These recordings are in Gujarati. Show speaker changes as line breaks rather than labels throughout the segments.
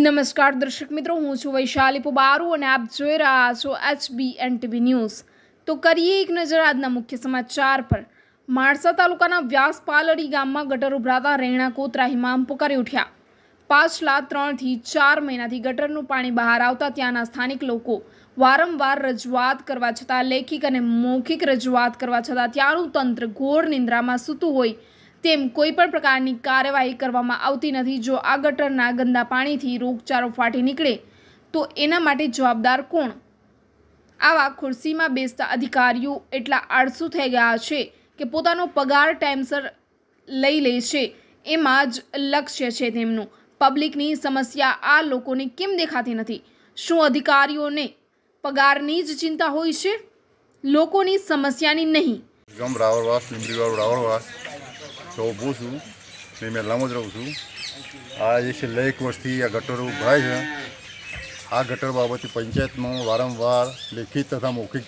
નમસ્કાર દર્શક મિત્રો, હું છું વૈશાલી પુબારુ અને આપ જોઈ રહ્યા છો HBNTV ન્યૂઝ। તો કરીએ એક નજર આજના મુખ્ય સમાચાર પર। માણસા તાલુકાના વ્યાસપાલડી ગામમાં ગટર ઉભરાતા રહેણાંકો ત્રાહિમામ પુકારી ઉઠ્યા। પાછલા 3 થી 4 મહિનાથી ગટરનું પાણી બહાર આવતા ત્યાંના સ્થાનિક લોકો વારંવાર રજૂઆત કરવા છતાં લેખિત અને મૌખિક રજૂઆત કરવા છતાં ત્યાંનું તંત્ર ઘોર નિંદ્રામાં સૂતું હોય તેમ કોઈ પણ પ્રકારની કાર્યવાહી કરવામાં આવતી નથી। જો આ ગટરના ગંદા પાણીથી રોગચાળો ફાટી નીકળે તો એના માટે જવાબદાર કોણ? આવા ખુરશીમાં બેસતા અધિકારીઓ એટલા આળસુ થઈ ગયા છે કે પોતાનો પગાર ટાઈમસર લઈ લે છે, એમાં જ લક્ષ્ય છે તેમનું। પબ્લિકની સમસ્યા આ લોકોને કેમ દેખાતી નથી? શું અધિકારીઓને પગારની જ ચિંતા હોય છે, લોકોની સમસ્યાની નહીં?
तो ऊभो छूँ मैं मेलाમાં જ રહું છું। આ જે છેલ્લા 1 વર્ષથી આ ગટરો ઉભરાય છે। આ ગટર બાબતે પંચાયતમાં વારંવાર લેખિત તથા મૌખિક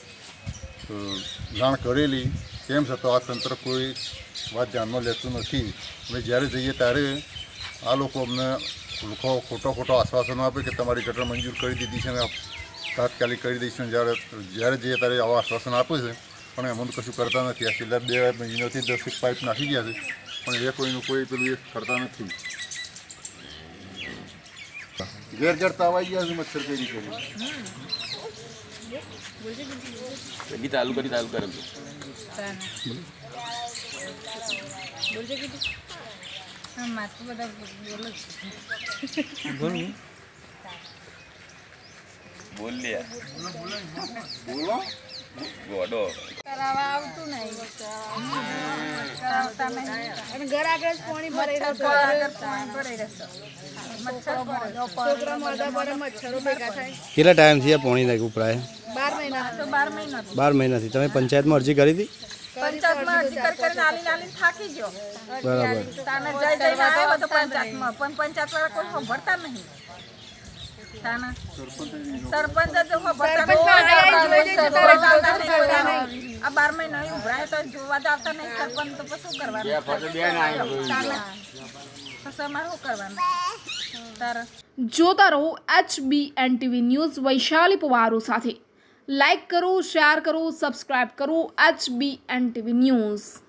જાણ કરેલી, તેમ છતાં આ તંત્ર કોઈ વાત ધ્યાનમાં લેતું નથી। અમે જ્યારે જઈએ ત્યારે આ લોકો અમને ખોટો આશ્વાસનો આપે કે તમારી ગટર મંજૂર કરી દીધી છે ને તાત્કાલિક કરી દઈશું। જ્યારે જઈએ ત્યારે આવા આશ્વાસન આપે છે પણ એમાં કશું કરતા નથી। આ છેલ્લા 2 મહિનાથી 10 પાઇપ નાખી ગયા છે પણ એ કોઈનું કોઈ પેલું એ કરતા નથી। ઘેર ઘેર તાવાઈ ગયા છે મચ્છર કેરી કરી
ચાલુ કરે
બોલો
ગોડો
કરાવવા આવતું નહીં, કરાવતા નહીં અને ઘર આગળ પાણી ભરાઈ રહેશે। છોકરા મોઢા પર મચ્છરો ભેગા થાય।
કેટલા ટાઈમથી આ પાણી નાખ્યું ઉભરાય?
12 મહિનાથી।
તમે પંચાયતમાં અરજી કરી હતી?
પંચાયતમાં અરજી કરીને આલી થાકી ગયો।
બરાબર।
તાને જઈને આવ્યો તો પંચાયતમાં, પણ પંચાયત વાળા કોઈ ભરતા નહીં। સરપંચ જો ભરતા આ 12 મહિના ઉભરાય તો જોવા જ આવતા નહીં સરપંચ, તો શું કરવાનું?
જોતા રહો HBNTV ન્યૂઝ વૈશાલી પુવારો સાથે। લાઇક કરો, શેર કરો, સબસ્ક્રાઇબ કરો HBNTV ન્યૂઝ।